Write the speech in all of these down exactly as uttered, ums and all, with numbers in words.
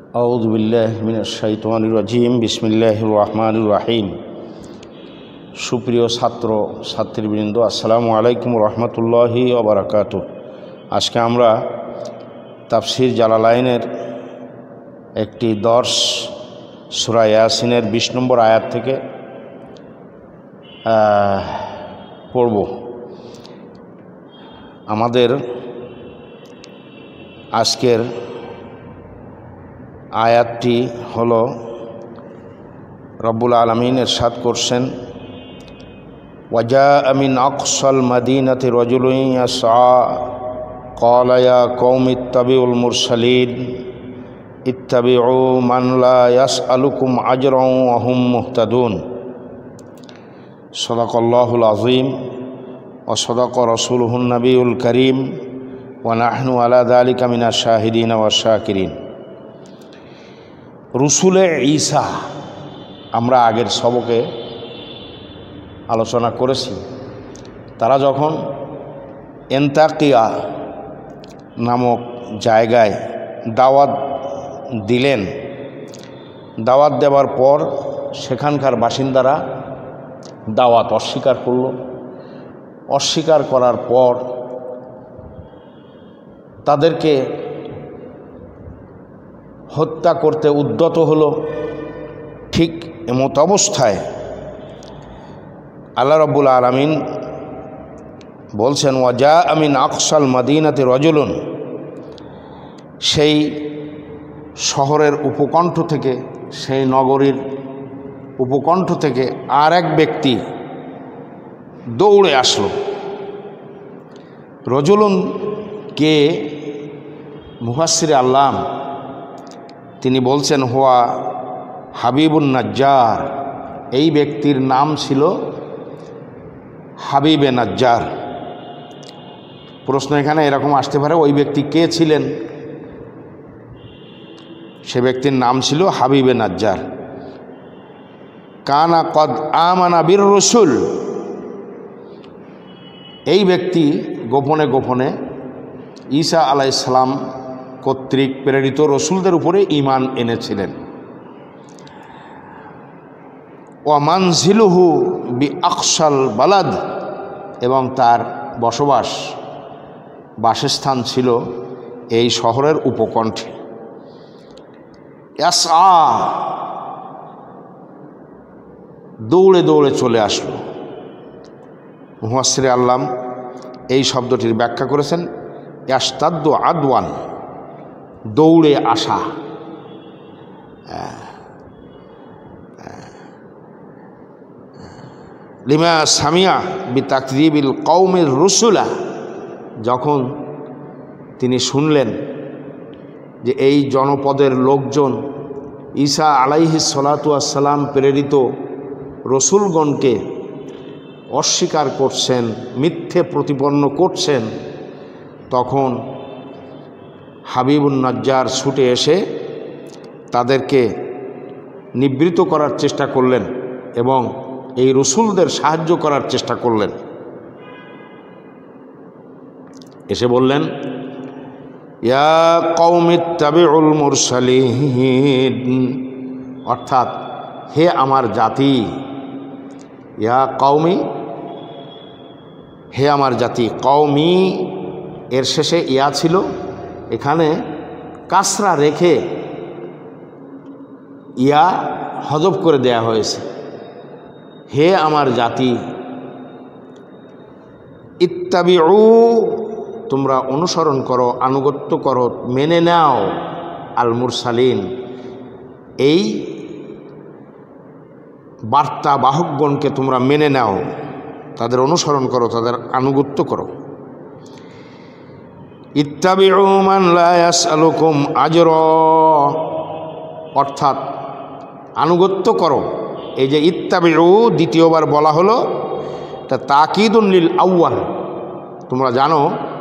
আউযু বিল্লাহি মিনাশ শাইতানির রাজিম। বিসমিল্লাহির রহমানির রহিম। সুপ্রিয় ছাত্র ছাত্রীবৃন্দ, আসসালামু আলাইকুম রহমতুল্লাহি ওয়া বারাকাতুহু। আজকে আমরা তাফসির জালালাইনের একটি দর্শ সূরা ইয়াসিনের বিশ নম্বর আয়াত থেকে পড়ব। আমাদের আজকের আয়াতটি হলো, রব্বুল আলামিন ইরশাদ করছেন, ওয়াজা মিন আকসাল মাদিনাতি রাজুলুন ইয়াসআ ক্বালা ইয়া কওমি ইত্তাবিউল মুরসালিন ইত্তাবিউ মান লা ইয়াসআলুকুম আজরান ওয়া হুম মুহতাদুন। সাদাকাল্লাহুল আযীম ওয়া সাদাকা রাসূলুহুন নবিয়ুল কারীম ওয়া নাহনু আলা যালিকা মিনাশ শাহিদিন ওয়া শাকিরিন। রসুলে ঈসা আমরা আগের সবকে আলোচনা করেছি। তারা যখন এন্তাকিয়া নামক জায়গায় দাওয়াত দিলেন, দাওয়াত দেওয়ার পর সেখানকার বাসিন্দারা দাওয়াত অস্বীকার করল। অস্বীকার করার পর তাদেরকে হত্যা করতে উদ্যত হলো। ঠিক এমত অবস্থায় আল্লাহ রাব্বুল আলামিন বলছেন, ওয়াজা মিন আকসাল মাদিনাতি রাজুলুন, সেই শহরের উপকণ্ঠ থেকে, সেই নগরীর উপকণ্ঠ থেকে আর এক ব্যক্তি দৌড়ে আসলো। রজুলুন কে? মুফাসসিরে আল্লাম তিনি বলছেন, হুয়া হাবিবুন নাজ্জার। এই ব্যক্তির নাম ছিল হাবিবে নাজ্জার। প্রশ্ন এখানে এরকম আসতে পারে, ওই ব্যক্তি কে ছিলেন? সে ব্যক্তির নাম ছিল হাবিবে নাজ্জার। কানা কদ আমানা বির রসুল। এই ব্যক্তি গোপনে গোপনে ঈসা আলাইহিস সালাম কর্তৃক প্রেরিত রসুলদের উপরে ঈমান এনেছিলেন। ওয়া মানজিলুহু বি আকসাল বালাদ, এবং তার বসবাস বাসস্থান ছিল এই শহরের উপকণ্ঠে। ইয়াসআ, দৌড়ে দৌড়ে চলে আসলো। মুফাসসিরে আল্লাম এই শব্দটির ব্যাখ্যা করেছেন, ইয়াস্তাদ্দু আদওয়ান, দৌড়ে আসা। লিমা সামিয়া বি তাকযীবিল কওমির রুসুলা, যখন তিনি শুনলেন যে এই জনপদের লোকজন ঈসা আলাইহিস সালাতু ওয়াস সালাম প্রেরিত রসুলগণকে অস্বীকার করছেন, মিথ্যে প্রতিপন্ন করছেন, তখন হাবিবুন নাজ্জার ছুটে এসে তাদেরকে নিবৃত্ত করার চেষ্টা করলেন এবং এই রসুলদের সাহায্য করার চেষ্টা করলেন। এসে বললেন, ইয়া কওমি ইত্তাবিউল মুরসালিন, অর্থাৎ হে আমার জাতি, ইয়া কওমি, হে আমার জাতি। কওমি এর শেষে ইয়া ছিল, এখানে কাসরা রেখে ইয়া হযফ করে দেয়া হয়েছে। হে আমার জাতি, ইত্তাবিউ, তোমরা অনুসরণ করো, আনুগত্য করো, মেনে নাও, আল মুরসালিন, এই বার্তা বাহকগণকে তোমরা মেনে নাও, তাদের অনুসরণ করো, তাদের আনুগত্য করো। ইত্তাবিউ মান লা ইয়াসআলুকুম আজরা, অর্থাৎ আনুগত্য করো। এই যে ইত্তাবিউ দ্বিতীয়বার বলা হলো, তা তাকিদুন লিল আউয়াল। তোমরা জানো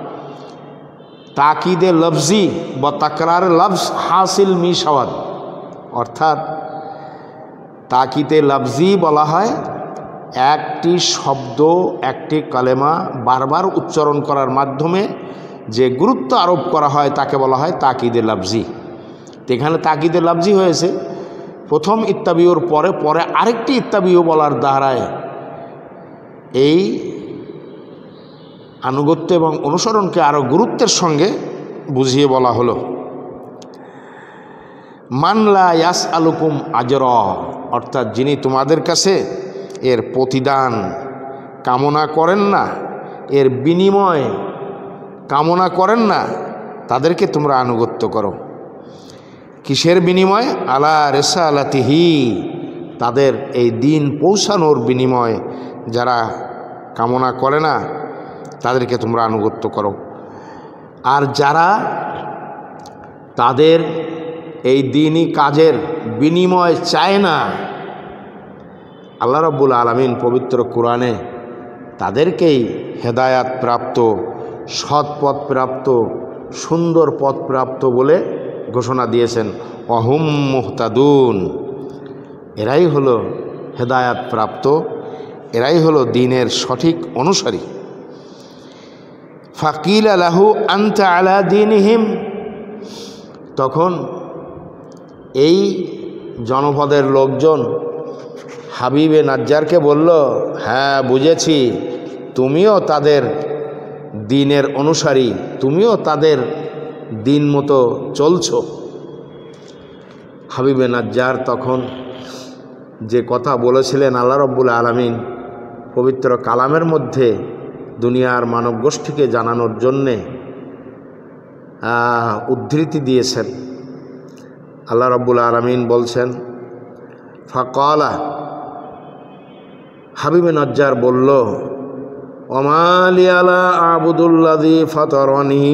তাকিদে লফজি বা তাকরার লফজ হাসিল মিশাওয়াদ, অর্থাৎ তাকিদে লফজি বলা হয় একটি শব্দ, একটি কালেমা বারবার উচ্চারণ করার মাধ্যমে যে গুরুত্ব আরোপ করা হয় তাকে বলা হয় তাকিদে লফজি। তো এখানে তাকিদে লাফজি হয়েছে। প্রথম ইত্তাবিউর পরে পরে আরেকটি ইত্তাবিউ বলার দ্বারায় এই আনুগত্য এবং অনুসরণকে আরও গুরুত্বের সঙ্গে বুঝিয়ে বলা হলো। মানলা ইয়াস আলুকুম আজর, অর্থাৎ যিনি তোমাদের কাছে এর প্রতিদান কামনা করেন না, এর বিনিময় কামনা করেন না, তাদেরকে তোমরা আনুগত্য করো। কিসের বিনিময়? আলা রিসালাতিহি, তাদের এই দিন পৌঁছানোর বিনিময় যারা কামনা করে না তাদেরকে তোমরা আনুগত্য করো। আর যারা তাদের এই দিনই কাজের বিনিময় চায় না, আল্লাহ রাব্বুল আলামিন পবিত্র কোরআনে তাদেরকেই হেদায়াত প্রাপ্ত, সৎ পথ প্রাপ্ত, সুন্দর পথ প্রাপ্ত বলে ঘোষণা দিয়েছেন। অহুম মুহতাদুন, এরাই হলো হেদায়াত প্রাপ্ত, এরাই হলো দ্বীনের সঠিক অনুসারী। ফাকিল লাহু আনতা আলা দীনিহিম, তখন এই জনপদের লোকজন হাবিবে নাজ্জারকে বলল, হ্যাঁ বুঝেছি, তুমিও তাদের দ্বীনের অনুসারী, তুমিও তাদের দিন মতো চলছো। হাবিবে নাজ্জার তখন যে কথা বলেছিলেন আল্লাহ রাব্বুল আলামিন পবিত্র কালামের মধ্যে দুনিয়ার মানব গোষ্ঠীকে জানানোর জন্যে উদ্ধৃতি দিয়েছেন। আল্লাহ রাব্বুল আলামিন বলছেন, ফাকালা, হাবিবে নাজ্জার বলল, ওমা লি আলা আবুদুল্লাযী ফাতারানি,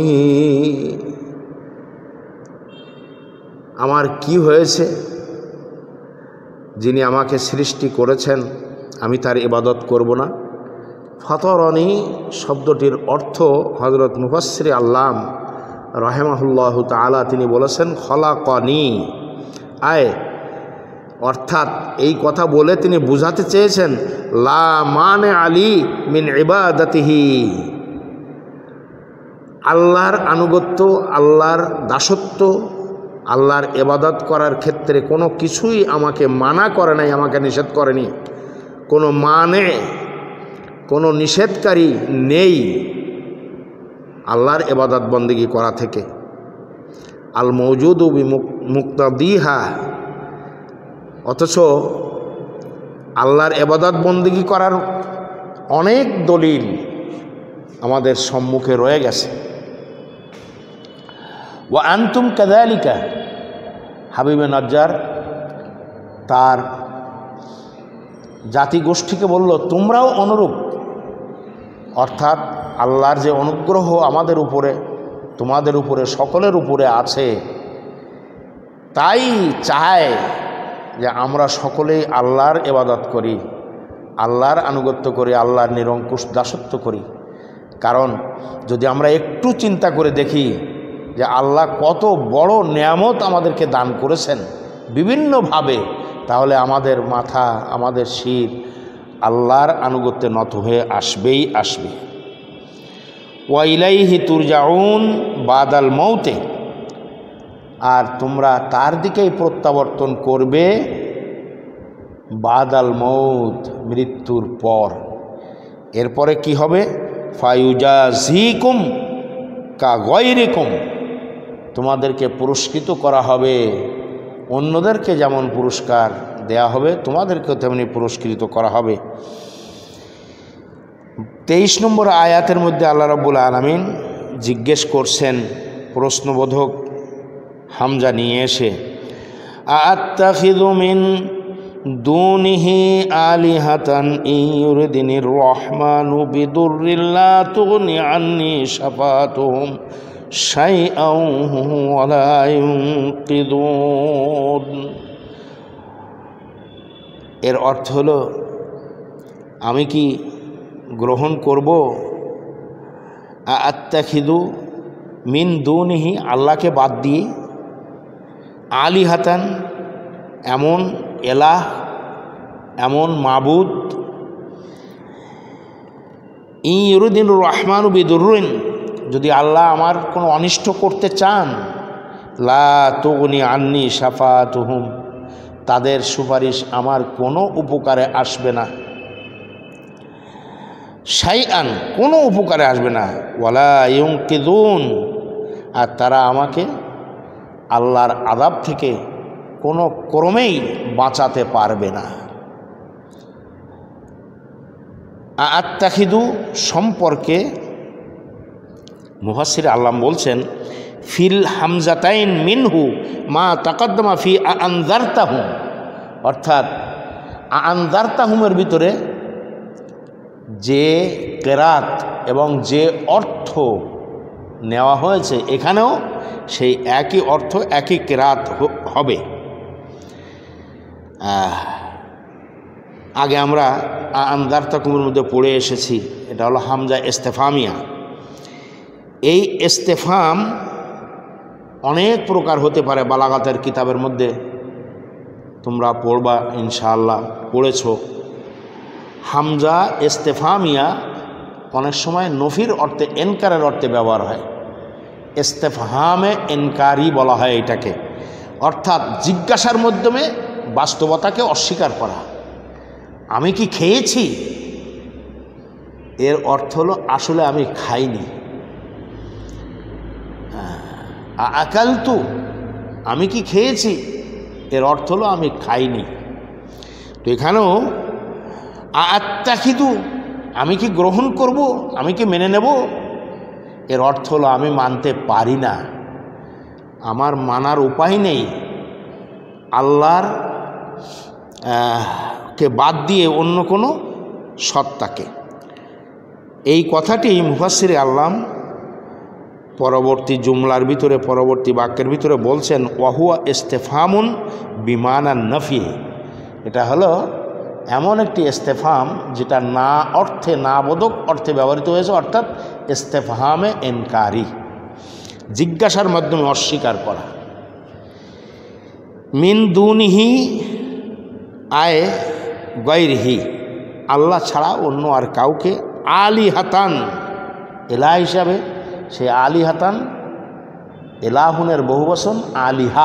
আমার কি হয়েছে, যিনি আমাকে সৃষ্টি করেছেন আমি তার ইবাদত করব না? ফাতারানি শব্দটির অর্থ হযরত মুফাসসির আল্লাম রাহিমাহুল্লাহু তাআলা তিনি বলেছেন খলাকানি, আয় অর্থাৎ এই কথা বলে তিনি বুঝাতে চেয়েছেন লা মানে আলী মিন ইবাদাতিহি, আল্লাহর আনুগত্য, আল্লাহর দাসত্ব, আল্লাহর ইবাদত করার ক্ষেত্রে কোনো কিছুই আমাকে মানা করে নাই, আমাকে নিষেধ করেনি। কোনো মানে, কোনো নিষেধকারী নেই আল্লাহর ইবাদত বন্দেগী করা থেকে। আল মওজুদু বিমুক্তাদিহা, অথচ আল্লাহর ইবাদত বন্দেগী করার অনেক দলিল আমাদের সম্মুখে রয়ে গেছে। ওয়া আনতুম কাযালিকা, হাবিবে নাজ্জার তার জাতিগোষ্ঠীকে বলল, তোমরাও অনুরূপ, অর্থাৎ আল্লাহর যে অনুগ্রহ আমাদের উপরে, তোমাদের উপরে, সকলের উপরে আছে, তাই চায় যে আমরা সকলেই আল্লাহর ইবাদত করি, আল্লাহর আনুগত্য করি, আল্লাহর নিরঙ্কুশ দাসত্ব করি। কারণ যদি আমরা একটু চিন্তা করে দেখি যে আল্লাহ কত বড় নেয়ামত আমাদেরকে দান করেছেন বিভিন্নভাবে, তাহলে আমাদের মাথা, আমাদের শির আল্লাহর আনুগত্যে নত হয়ে আসবেই আসবে। ওয়া ইলাইহি তুরজাউন বাদাল মৌতে, আর তোমরা তার দিকেই প্রত্যাবর্তন করবে বাদাল মৌত, মৃত্যুর পর। এরপরে কি হবে? ফায়ুজাজিকুম কা গায়রিকুম, তোমাদেরকে পুরস্কৃত করা হবে, অন্যদেরকে যেমন পুরস্কার দেয়া হবে তোমাদেরকেও তেমনি পুরস্কৃত করা হবে। তেইশ নম্বর আয়াতের মধ্যে আল্লাহ রাব্বুল আলামিন জিজ্ঞেস করছেন প্রশ্নবোধক হামজা নিয়ে এসে, আত্তাখিযু মিন দুনিহি আলিহাতান ইউরিদিনির রহমানু বিদুররিন লা তুগনি আন্নি শাফাতুহুম শাইআন ওয়া লা ইউনকিদুন। এর অর্থ হলো, আমি কি গ্রহণ করব আত্তাখিযু মিন দুনিহি, আল্লাহকে বাদ দিয়ে, আলিহাতান এমন এলাহ, এমন মাবুদ, ইউরিদিনির রহমানু বিদুররিন, যদি আল্লাহ আমার কোনো অনিষ্ট করতে চান, লা তুগনি আন্নি শাফাতুহুম, তাদের সুপারিশ আমার কোনো উপকারে আসবে না। শাইআন, কোনো উপকারে আসবে না। ওয়ালা ইউনকিদুন, আর তারা আমাকে আল্লাহর আযাব থেকে কোনো ক্রমেই বাঁচাতে পারবে না। আত্তাখিদু সম্পর্কে মুফাসসির আল্লাম বলছেন, ফিল হামজাতাইন মিনহু মা তাকাদ্দামা ফি আনজারতাহুম, অর্থাৎ আনজারতাহুমের ভিতরে যে কেরাত এবং যে অর্থ নেওয়া হয়েছে এখানেও সেই একই অর্থ একই কেরাত হবে। আগে আমরা আনজারতাকুমের মধ্যে পড়ে এসেছি, এটা হলো হামজা ইস্তেফামিয়া। এই ইস্তেফাম অনেক প্রকার হতে পারে, বালাগাতের কিতাবের মধ্যে তোমরা পড়বা ইনশাআল্লাহ, পড়েছ। হামজা ইস্তেফামিয়া অনেক সময় নফির অর্থে, এনকারের অর্থে ব্যবহার হয়। ইস্তেফহামে এনকারি বলা হয় এটাকে, অর্থাৎ জিজ্ঞাসার মাধ্যমে বাস্তবতাকে অস্বীকার করা। আমি কি খেয়েছি, এর অর্থ হলো আসলে আমি খাইনি। আকালতু, আমি কি খেয়েছি, এর অর্থ হলো আমি খাইনি। তো এখানেও আত্তাখিদু, আমি কি গ্রহণ করব, আমি কি মেনে নেব, এর অর্থ হলো আমি মানতে পারি না, আমার মানার উপায় নেই। আল্লাহর কে বাদ দিয়ে অন্য কোনো সত্তাকে। এই কথাটি মুফাসসিরে আল্লাম পরবর্তী জুমলার ভিতরে, পরবর্তী বাক্যের ভিতরে বলছেন, ওয়াহুয়া ইস্তেফামুন বিমানা নফি, এটা হলো এমন একটি ইস্তেফাম যেটা না অর্থে, না বোধক অর্থে ব্যবহৃত হয়েছে, অর্থাৎ ইস্তেফহামে এনকারি, জিজ্ঞাসার মাধ্যমে অস্বীকার করা। মিন দুনিহি আয় গৈরহি, আল্লাহ ছাড়া অন্য আর কাউকে, আলি হাতান, এলা হিসাবে, সে আলি হাতান এলাহুনের বহুবচন আলিহা,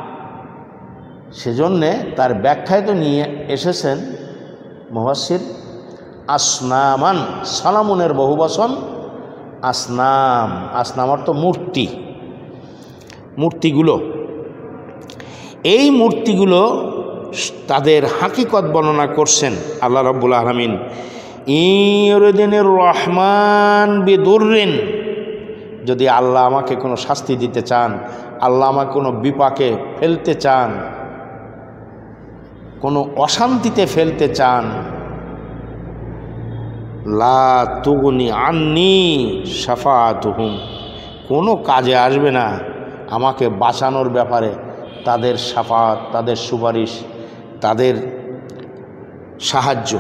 সেজন্যে তার ব্যাখ্যায় তো নিয়ে এসেছেন মুফাসসির আসনামান, সালামুনের বহুবচন আসনাম, আসনাম অর্থ মূর্তি, মূর্তিগুলো। এই মূর্তিগুলো তাদের হাকিকত বর্ণনা করছেন আল্লাহ রাব্বুল আলামিন। ইউরিদিনির রহমান বিদুররিন, যদি আল্লাহ আমাকে কোনো শাস্তি দিতে চান, আল্লাহ আমাকে কোনো বিপাকে ফেলতে চান, কোনো অশান্তিতে ফেলতে চান, লা তুগনি আন্নি শাফাআতুহুম, কোনো কাজে আসবে না আমাকে বাঁচানোর ব্যাপারে তাদের শাফাত, তাদের সুপারিশ, তাদের সাহায্য।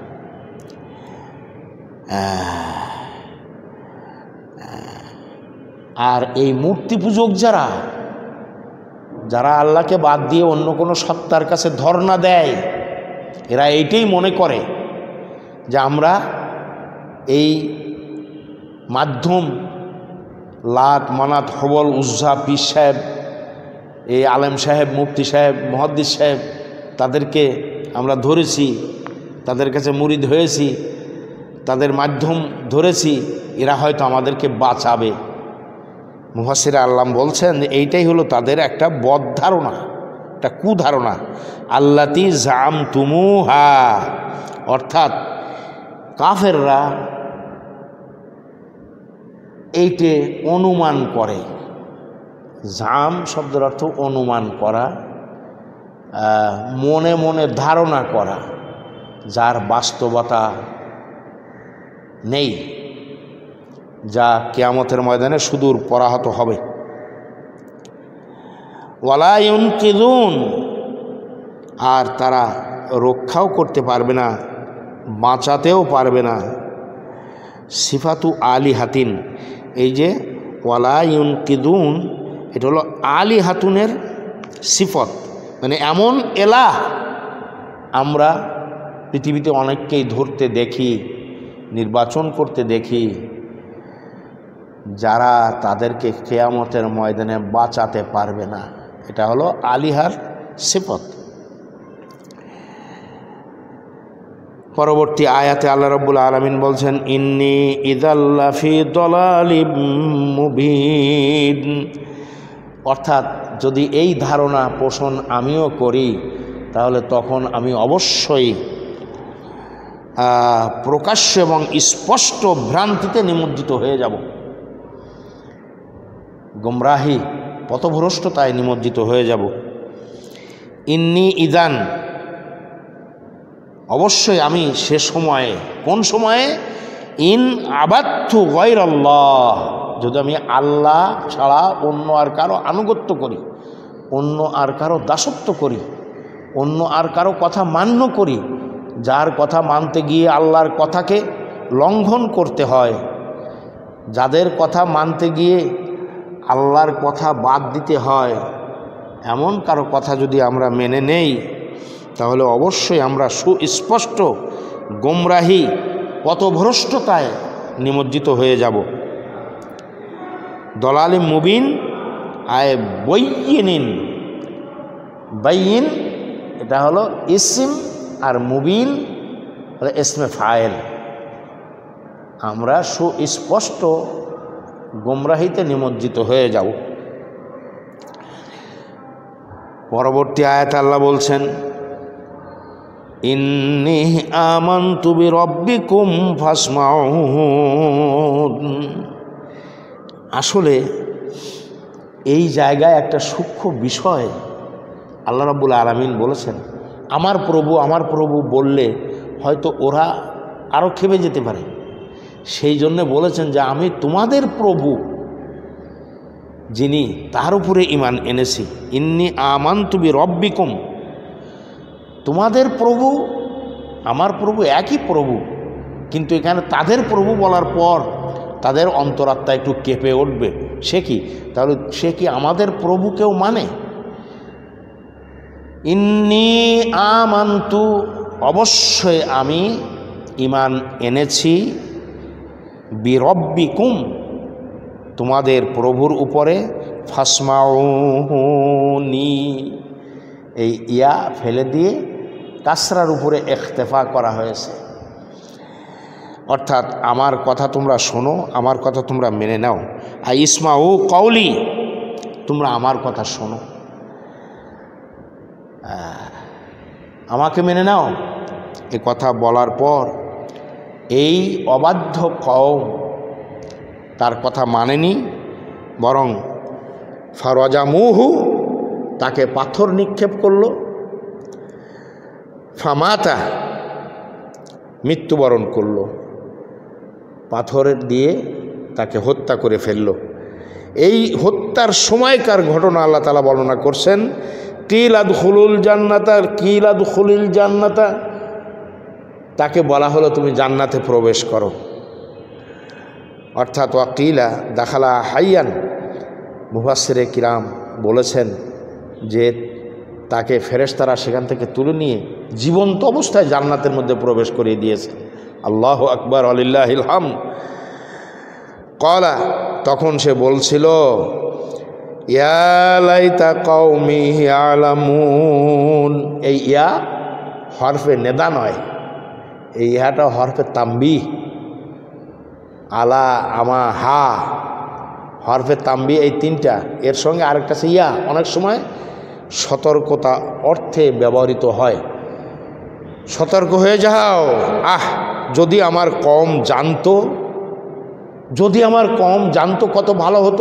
আর এই মূর্তি পূজক যারা, যারা আল্লাহকে বাদ দিয়ে অন্য কোনো সত্তার কাছে ধর্ণা দেয়, এরা এইটাই মনে করে যে আমরা এই মাধ্যম লাত, মানাত, হবল, উজ্জা, পীর সাহেব, এই আলেম সাহেব, মুফতি সাহেব, মুহাদ্দিস সাহেব, তাদেরকে আমরা ধরেছি, তাদের কাছে মুরিদ হয়েছি, তাদের মাধ্যম ধরেছি, এরা হয়তো আমাদেরকে বাঁচাবে। মুফাসসির আল্লাম বলছেন এইটাই হলো তাদের একটা বদ ধারণা, একটা কুধারণা। আল্লাতি জামতুমুহা, অর্থাৎ কাফেররা এইটে অনুমান করে। জাম শব্দের অর্থ অনুমান করা, মনে মনে ধারণা করা, যার বাস্তবতা নেই, যা কিয়ামতের ময়দানে সুদূর পরাহত হবে। ওয়ালা ইউনকিদুন, আর তারা রক্ষাও করতে পারবে না, বাঁচাতেও পারবে না। সিফাতু আলি হাতিন, এই যে ওয়ালা ইউনকিদুন, এটা হলো আলি হাতুনের সিফত, মানে এমন এলাহ আমরা পৃথিবীতে অনেককেই ধরতে দেখি, নির্বাচন করতে দেখি, যারা তাদেরকে কিয়ামতের ময়দানে বাঁচাতে পারবে না। এটা হলো আলিহার সিফত। পরবর্তী আয়াতে আল্লাহ রাব্বুল আলামিন বলছেন, ইন্নী ইযাল্লা ফি দালালিম মুবিন। অর্থাৎ যদি এই ধারণা পোষণ আমিও করি, তাহলে তখন আমি অবশ্যই প্রকাশ্য এবং স্পষ্ট ভ্রান্তিতে নিমজ্জিত হয়ে যাব, গোমরাহি পথভ্রষ্টতায় নিমজ্জিত হয়ে যাব। ইন্নী ইদান, অবশ্যই আমি সে সময়ে, কোন সময়ে? ইন আবাদতু গায়রাল্লাহ, যদি আমি আল্লাহ ছাড়া অন্য আর কারো আনুগত্য করি, অন্য আর কারো দাসত্ব করি, অন্য আর কারো কথা মান্য করি, যার কথা মানতে গিয়ে আল্লাহর কথাকে লঙ্ঘন করতে হয়, যাদের কথা মানতে গিয়ে আল্লাহর কথা বাদ দিতে হয়, এমন কারো কথা যদি আমরা মেনে নেই, তাহলে অবশ্যই আমরা সুস্পষ্ট গোমরাহি পথভ্রষ্টতায় নিমজ্জিত হয়ে যাব। দলালিম মুবিন আয় বৈয়িনিন, বাইয়িন এটা হলো ইসম, আর মুবিন হলো ইসমে ফাইল। আমরা সুস্পষ্ট গোমরাহিতে নিমজ্জিত হয়ে যাব। পরবর্তী আয়াতে আল্লাহ বলছেন, ইন্নী আমানতু বিরাব্বিকুম ফাসমাউন। আসলে এই জায়গায় একটা সূক্ষ্ম বিষয় আল্লাহ রাব্বুল আলামিন বলেছেন। আমার প্রভু আমার প্রভু বললে হয়তো ওরা আরও খেপে যেতে পারে, সেই জন্য বলেছেন যে আমি তোমাদের প্রভু যিনি, তার উপরে ঈমান এনেছি। ইন্নী আমানতু বিরাব্বিকুম, তোমাদের প্রভু আমার প্রভু একই প্রভু, কিন্তু এখানে তাদের প্রভু বলার পর তাদের অন্তরাত্মা একটু কেঁপে উঠবে। সে কি? তাহলে সে কি আমাদের প্রভুকেও মানে? ইন্নী আমানতু, অবশ্যই আমি ঈমান এনেছি, বিরব্বিকুম, তোমাদের প্রভুর উপরে, ফাসমাউনি, এই ইয়া ফেলে দিয়ে কাসরার উপরে ইখতিফা করা হয়েছে। অর্থাৎ আমার কথা তোমরা শোনো, আমার কথা তোমরা মেনে নাও। আর ইসমাউ কওলি, তোমরা আমার কথা শোনো, আমাকে মেনে নাও। এ কথা বলার পর এই অবাধ্য কওম তার কথা মানেনি, বরং ফারাজামুহু, তাকে পাথর নিক্ষেপ করল, ফামাতা, মৃত্যুবরণ করল, পাথরের দিয়ে তাকে হত্যা করে ফেলল। এই হত্যার সময়কার ঘটনা আল্লাহ তাআলা বর্ণনা করছেন। কিল আদখুলুল জান্নাতা, কিল আদখুলিল জান্নাতা, তাকে বলা হলো তুমি জান্নাতে প্রবেশ করো। অর্থাৎ ওয়াকিলা দাখালা হাইয়ান, মুফাসসিরে কিরাম বলেছেন যে তাকে ফেরেশতারা সেখান থেকে তুলে নিয়ে জীবন্ত অবস্থায় জান্নাতের মধ্যে প্রবেশ করিয়ে দিয়েছে। আল্লাহু আকবার, আলিল্লাহিল হামদ। ক্বালা, তখন সে বলছিল, ইয়া লাইতা কওমি ইয়ালামুন। এই ইয়া হরফে নেদা নয়, এই ইহাটা হরফে তাম্বিহ। আলা, আমা, হা, হরফে তাম্বি, এই তিনটা, এর সঙ্গে আরেকটা আছে ইয়া, অনেক সময় সতর্কতা অর্থে ব্যবহৃত হয়। সতর্ক হয়ে যাও, আহ যদি আমার কম জানতো, যদি আমার কম জানতো কত ভালো হতো।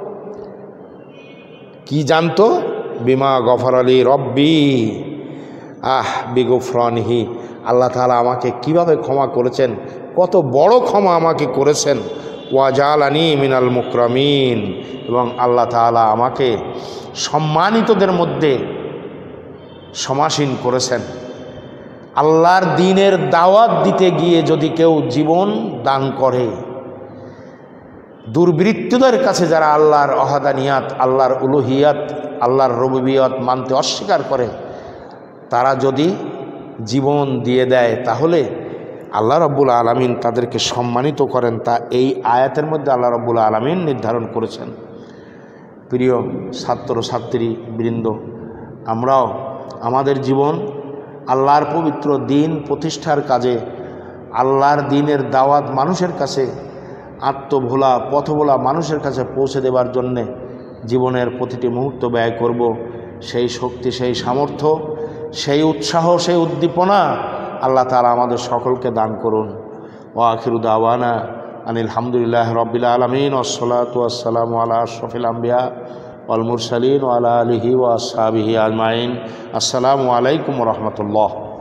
কি জানতো? বিমা গফর আলী রব্বি, আহ বিগফরানহি, আল্লাহ তাআলা আমাকে কিভাবে ক্ষমা করেছেন, কত বড় ক্ষমা আমাকে করেছেন। ওয়াজালানি মিনাল মুকরামিন, এবং আল্লাহ তাআলা আমাকে সম্মানিতদের মধ্যে সমাসীন করেছেন। আল্লাহর দ্বীনের দাওয়াত দিতে গিয়ে যদি কেউ জীবন দান করে, দুর্বৃত্তদের কাছে যারা আল্লাহর অহাদানিয়াত, আল্লাহর উলুহিয়াত, আল্লাহর রুবুবিয়ত মানতে অস্বীকার করে, তারা যদি জীবন দিয়ে দেয়, তাহলে আল্লাহ রাব্বুল আলামিন তাদেরকে সম্মানিত করেন, তা এই আয়াতের মধ্যে আল্লাহ রাব্বুল আলামিন নির্ধারণ করেছেন। প্রিয় ছাত্র ছাত্রী বৃন্দ, আমরাও আমাদের জীবন আল্লাহর পবিত্র দিন প্রতিষ্ঠার কাজে, আল্লাহর দিনের দাওয়াত মানুষের কাছে, আত্মভোলা পথভোলা মানুষের কাছে পৌঁছে দেবার জন্যে জীবনের প্রতিটি মুহূর্ত ব্যয় করব। সেই শক্তি, সেই সামর্থ্য, সেই উৎসাহ, সেই উদ্দীপনা আল্লাহ তাআলা আমাদের সকলকে দান করুন। ওয়া আখিরু দাওয়ানা আনিল হামদুলিল্লাহি রাব্বিল আলামিন ওয়াসসালাতু ওয়াসসালামু আলা আশরাফিল আমবিয়া ওয়াল মুরসালিন ওয়া আলা আলিহি ওয়া আসহাবিহি আজমাইন। আসসালামু আলাইকুম ওয়া রাহমাতুল্লাহ।